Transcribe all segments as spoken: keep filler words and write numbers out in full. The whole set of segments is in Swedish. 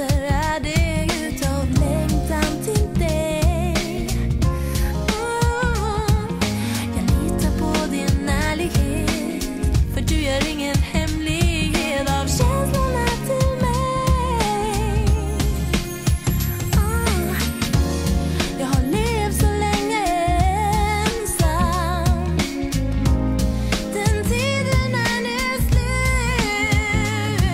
möter är det utav längtan till dig. Mm. Jag litar på din ärlighet, för du gör ingen hemlighet av känslorna till mig. Mm. Jag har levt så länge ensam. Den tiden är nu slut.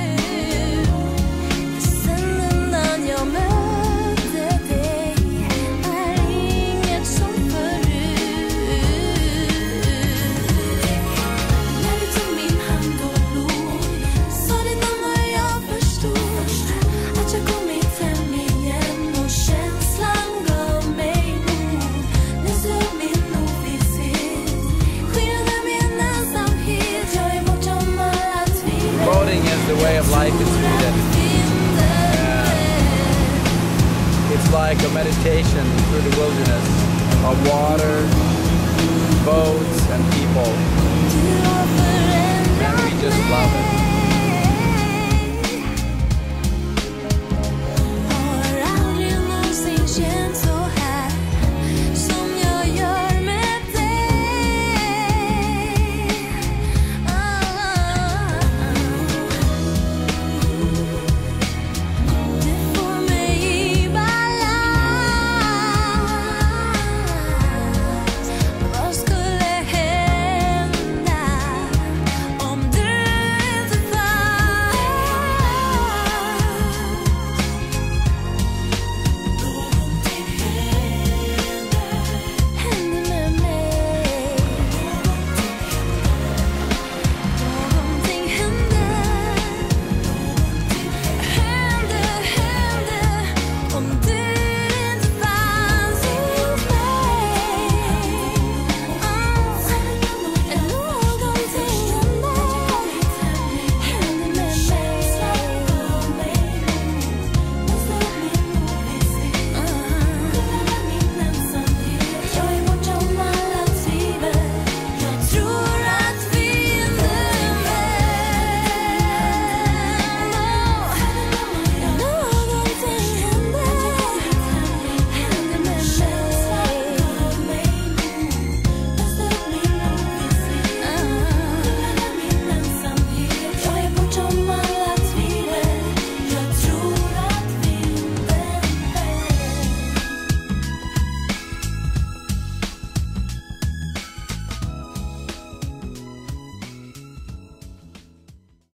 Sen den dagen jag mötte dig är inget som förut. När du tog min hand och log, sa ditt namn och jag förstod att jag kommit hem igen, och känslan gav mig mod. Löste upp min ovisshet, skingrade min ensamhet. Jag är bortom alla tvivel. Boating is the way of life in Sweden. It's like a meditation through the wilderness of water, boats, and people. And we just love it.